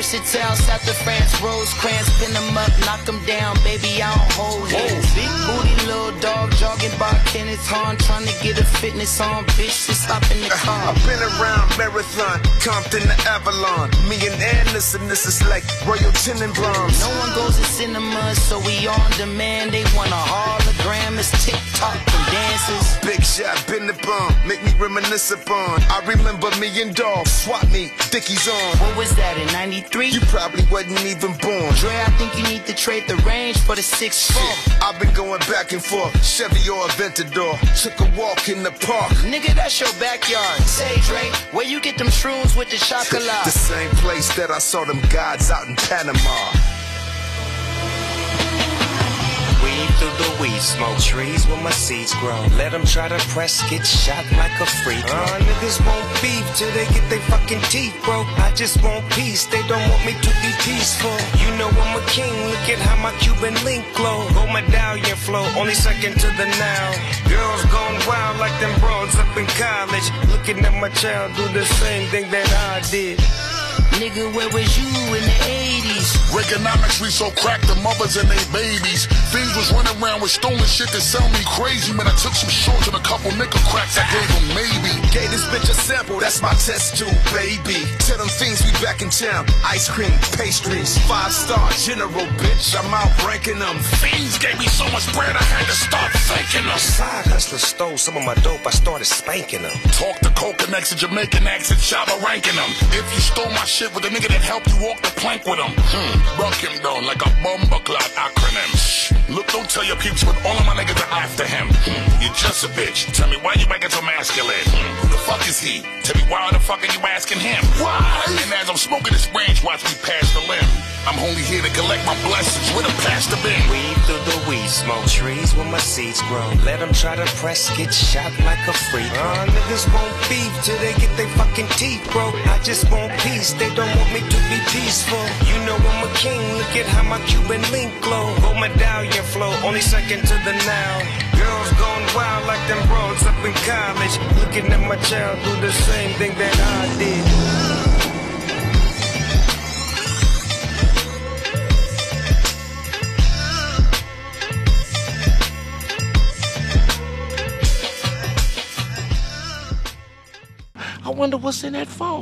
versatile, south of France, Rosecrans, pin them up, knock them down, baby, I don't hold hands. Big booty, little dog, jogging by Kenneth Hahn, trying to get a fitness on, bitch, just hop in the car. I've been around Marathon, Compton to Avalon. Me and Anderson, this is like Royal Tenenbaums. No one goes to cinema, so we on demand. They want a hologram, it's TikTok and dances. Big shot, been the bomb, make me reminisce upon. I remember me and Dolph, swap me, Dickies on. What was that, in 93? You probably wasn't even born. Dre, I think you need to trade the range for the 6'4". I've been going back and forth, Chevy or Aventador. Took a walk in the park. Nigga, that's your backyard. Say, Dre, where you get them shrooms with the chocolate? The same place that I saw them gods out in Panama. Weed through the weed smoke, trees where my seeds grow. Let them try to press, get shot like a freak. Niggas won't beef till they get their fucking teeth broke. I just want peace, they don't want me to be peaceful. You know I'm a king, look at how my Cuban link glow. Gold medallion flow, only second to the now. Girls gone wild like them broads up in college. Looking at my child do the same thing that I did. Nigga, where was you in the 80s? Reaganomics, we so cracked the mothers and they babies. Fiends was running around with stolen shit that sound me crazy. Man, I took some shorts and a couple nickel cracks, I gave them maybe. Gave this bitch a sample, that's my test tube, baby. Tell them fiends we back in town. Ice cream, pastries, 5-star general, bitch. I'm outranking them. Fiends gave me so much bread, I had to start thanking them. Side hustler stole some of my dope, I started spanking them. Talk to coke next to Jamaican accent, Shabba ranking them. If you stole my shit with the nigga that helped you walk the plank with him, broke him down like a bomber clot acronym. Look, don't tell your peeps, but all of my niggas are after him. You're just a bitch. Tell me why you making so masculine. Who the fuck is he? Tell me why the fuck are you asking him? Why? And as I'm smoking this branch, watch me pass the limb. I'm only here to collect my blessings with a past the bin. Weed through the weed smoke, trees where my seeds grow. Let them try to press, get shot like a freak. Niggas won't beef till they get their fucking teeth broke. I just want peace, they don't want me to be peaceful. You know I'm a king, look at how my Cuban link glow. Gold medallion flow, only second to the now. Girls gone wild like them broads up in college. Looking at my child do the same thing that I did. I wonder what's in that phone.